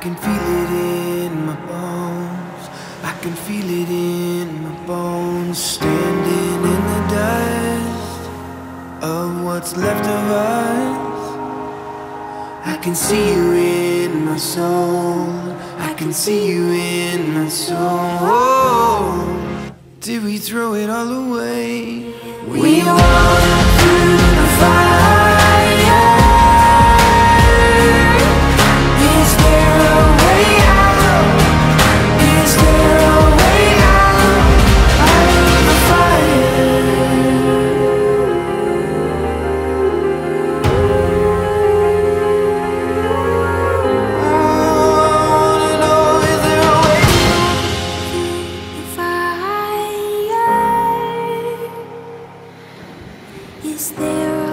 can feel it in my bones. I can feel it in my bones. Standing in the dust of what's left of us. I can see you in my soul. I can see you in my soul. Did we throw it all away? We walked through the fire. Is there a way out? Is there a way out of the fire? Oh, to know, is there a way through the fire? Is there